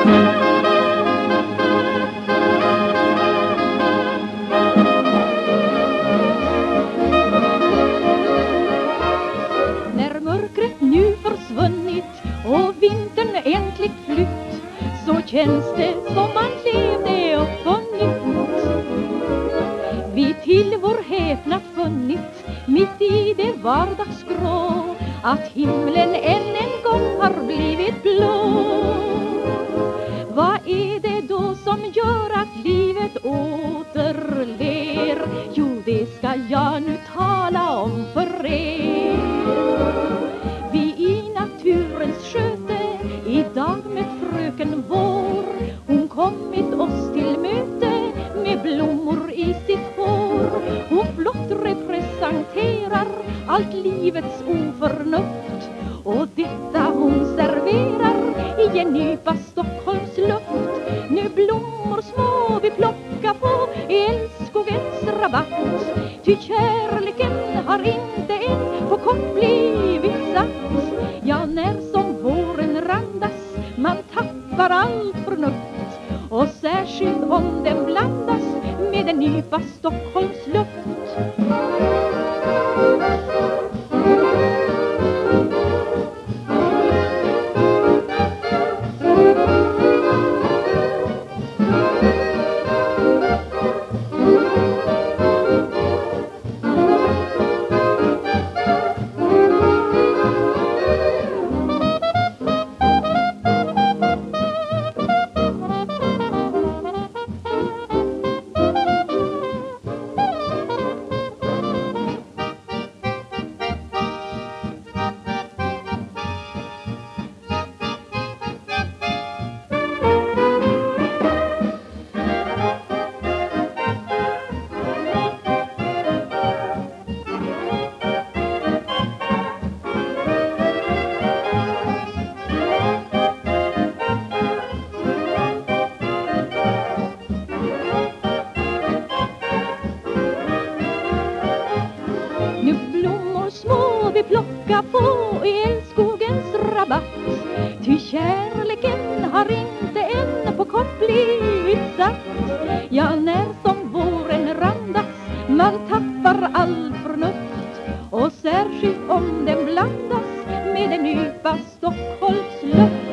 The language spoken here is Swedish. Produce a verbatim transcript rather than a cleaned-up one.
När mörkret nu försvunnit och vintern äntligen flytt, så känns det som man levde upp på nytt. Vi till vår häpnad funnit mitt i det vardagsgrå att himlen än en gång har blivit blå. Vad är det då som gör att livet återler? Jo, det ska jag nu tala om för er. Vi i naturens sköte idag med fröken vår, hon kommit oss till möte med blommor i sitt hår. Hon flott representerar allt livets oförnuft, och detta hon serverar i en nypa Stockholms luft. Nu blommor små vi plockar på älskogens rabatt, ty kärleken har inte än på kort blivit satt. Ja, när som våren randas man tappar allt förnuft, och särskilt om den blandas med en nypa Stockholms luft. Nu blommor små vi plockar på älskogens rabatt, ty kärleken har inte än på kort blivit satt. Ja, när som våren randas man tappar all förnuft, och särskilt om den blandas med en nypa Stockholms luft.